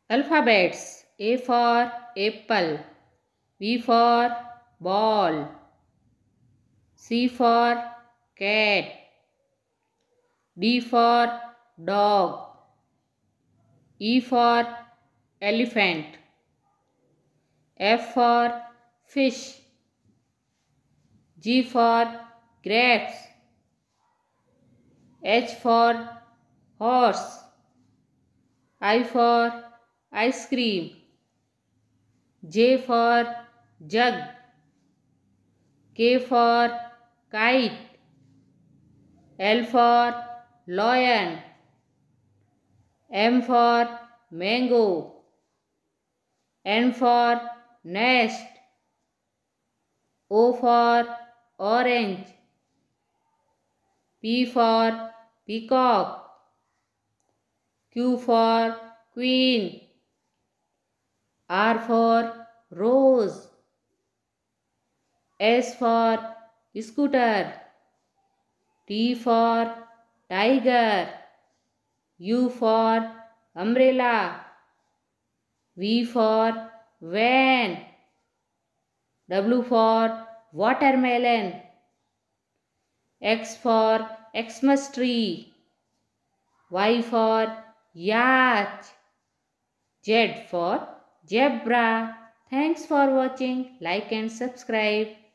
Alphabets. A for apple. B for ball. C for cat. D for dog. E for elephant. F for fish. G for grapes. H for horse. I for ice cream. J for jug. K for kite. L for lion. M for mango. N for nest. O for orange. P for peacock. Q for queen. R for rose. S for scooter. T for tiger. U for umbrella. V for van. W for watermelon. X for Xmas tree. Y for yacht. Z for zebra. Thanks for watching. Like and subscribe.